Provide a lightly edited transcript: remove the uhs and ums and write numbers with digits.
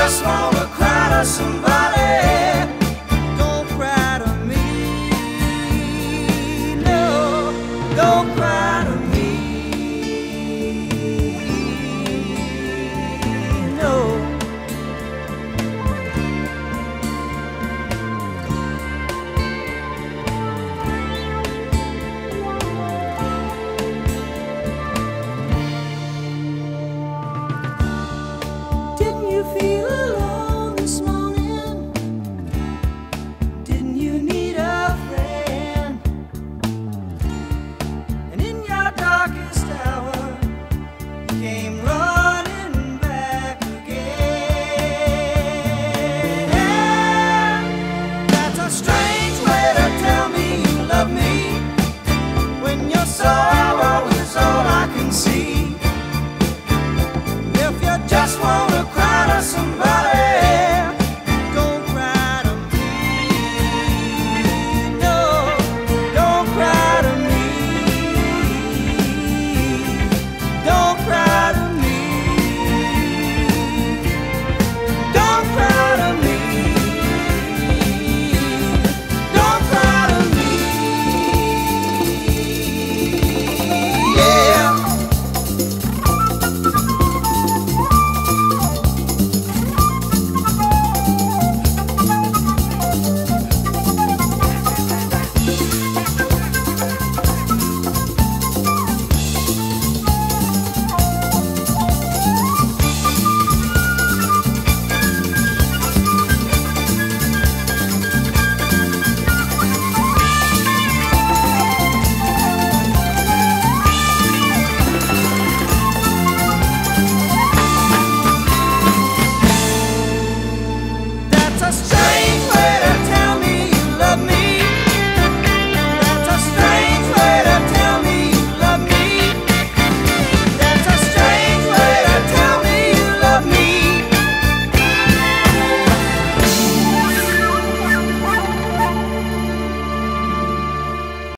just wanna cry to somebody, don't cry to me. No, don't cry to me. No. Didn't you feel alone this morning? Didn't you need a friend? And in your darkest hour, you came running back again. That's a strange way to tell me you love me, when your sorrow is all I can see. If you just want